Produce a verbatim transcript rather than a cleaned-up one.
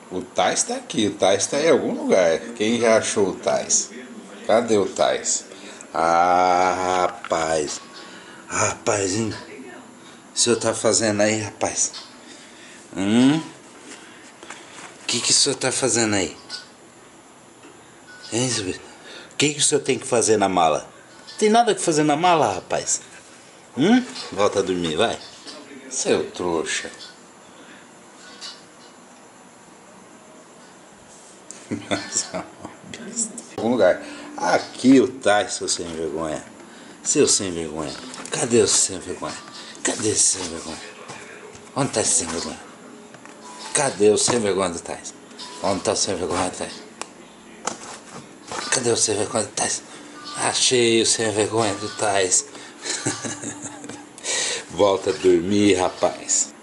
O Tais tá aqui, o Tais tá em algum lugar. Quem já achou o Tais? Cadê o Tais? Ah, rapaz. Rapazinho, o senhor tá fazendo aí, rapaz? Hum? O que que o senhor tá fazendo aí? Hein, o que que o senhor tem que fazer na mala? Tem nada que fazer na mala, rapaz? Hum? Volta a dormir, vai. Seu trouxa. Algum lugar. Aqui o Tais, seu sem vergonha. Seu sem vergonha. Cadê o sem vergonha? Cadê esse sem vergonha? Onde tá esse sem vergonha? Cadê o sem vergonha do Tais? Onde tá o sem vergonha do Tais? Cadê o sem vergonha do Tais? Achei o sem vergonha do Tais. Volta a dormir, rapaz.